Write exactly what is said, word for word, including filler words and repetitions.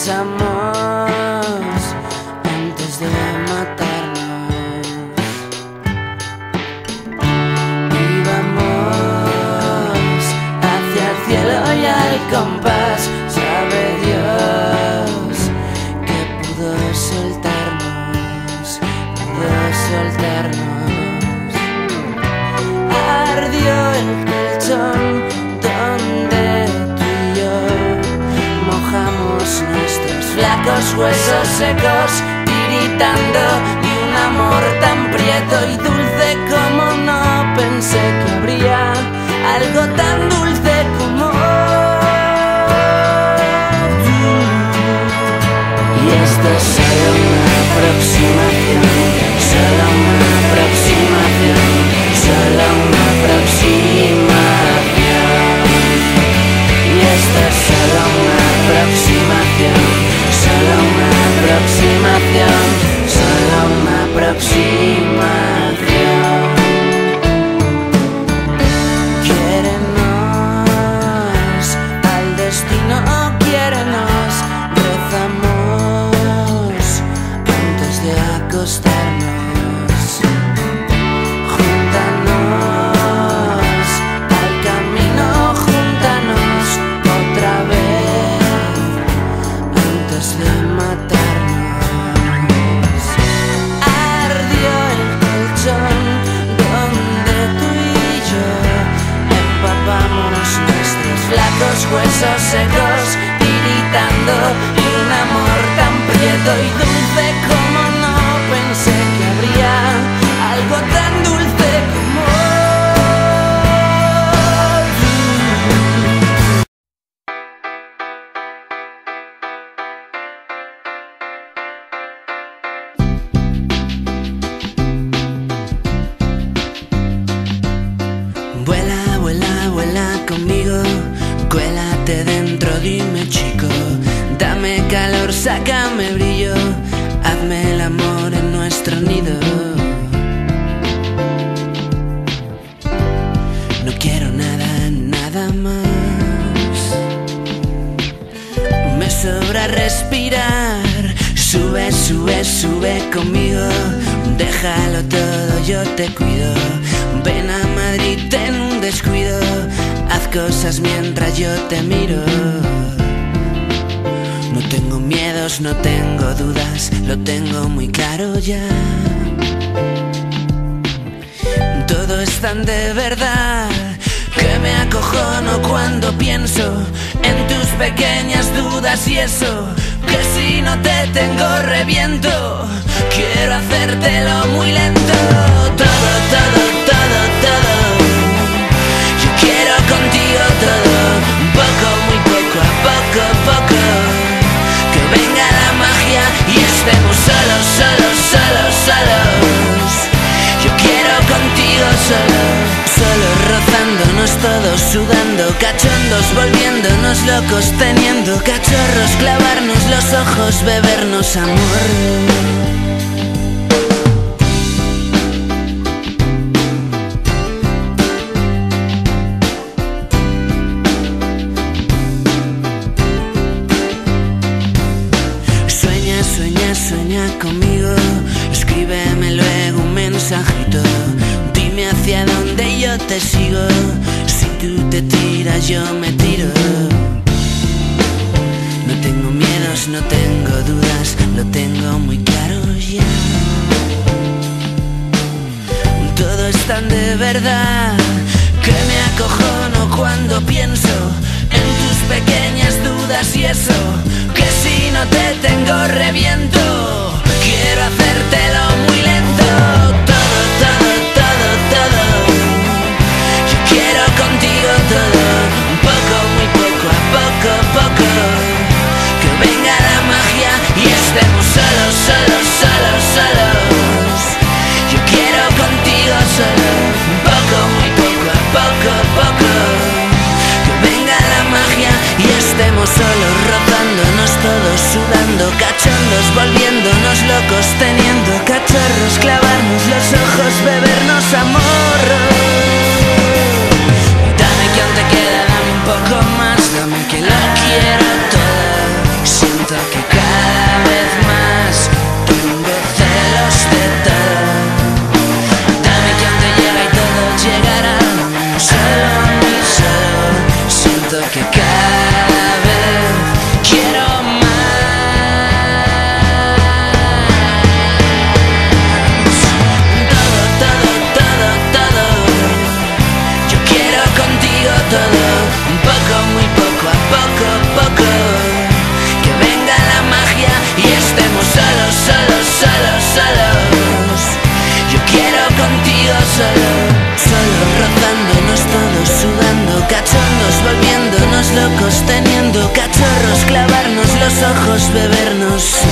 besamos antes de matarnos. Íbamos hacia el cielo y al compás. Sabe Dios que pudo soltarnos, pudo soltarnos. Ardió el colchón donde tú y yo mojamos nuestros flacos huesos secos, tiritando de un amor tan prieto y dulce como no pensé que habría algo tan dulce como tú. Y esto es solo una aproximación, solo una aproximación, solo una aproximación. Y esto es solo una aproximación, solo una aproximación, solo una aproximación. Quiérenos al destino, quiérenos, rezamos antes de acostarnos. Júntanos al camino, júntanos otra vez antes de matarnos. Ardió el colchón donde tú y yo empapamos nuestros flacos huesos secos, tiritando de un amor tan prieto y dulce como no pensé que habría algo tan dulce como tú. Vuela, vuela, vuela conmigo, cuélate dentro, dime chico, dame calor, sácame brillo, hazme el amor en nuestro nido. No quiero nada, nada más, me sobra respirar. Sube, sube, sube conmigo, déjalo todo, yo te cuido. Ven a Madrid en un descuido, haz cosas mientras yo te miro. No tengo miedos, no tengo dudas, lo tengo muy claro ya. Todo es tan de verdad que me acojono cuando pienso en tus pequeñas dudas y eso, que si no te tengo reviento. Quiero hacértelo muy lento, todo, todo, todo, todo. Yo quiero contigo todo, poco, muy poco, a poco, poco. Que venga la magia y estemos solos, solos, solos, solos. Yo quiero contigo solo, solo rozándonos todos, sudando, cachondos, volviéndonos locos, teniendo cachorros, clavarnos los ojos, bebernos amor. Sueña, sueña, sueña conmigo, escríbeme luego un mensajito, dime hacia dónde yo te sigo, si tú te tiras yo me tiro. No tengo miedos, no tengo dudas, lo tengo muy claro ya. Todo es tan de verdad que me acojono cuando pienso en tus pequeñas dudas y eso, que si no te tengo reviento. Quiero hacértelo muy lento, todo, todo, todo, todo. Yo quiero contigo todo, poco, muy poco, a poco, poco. Que venga la magia y estemos solos, solos, solos, solos. Yo quiero contigo solo, poco, muy poco, a poco, poco. Que venga la magia y estemos solos, rozándonos todos, sudando, cachondos, volviéndonos locos, teniendo cachorros, clavarnos los ojos, bebernos amor. Dame que aún te queda, dame un poco más, dame que lo quiero todo. Siento que locos teniendo cachorros, clavarnos los ojos, bebernos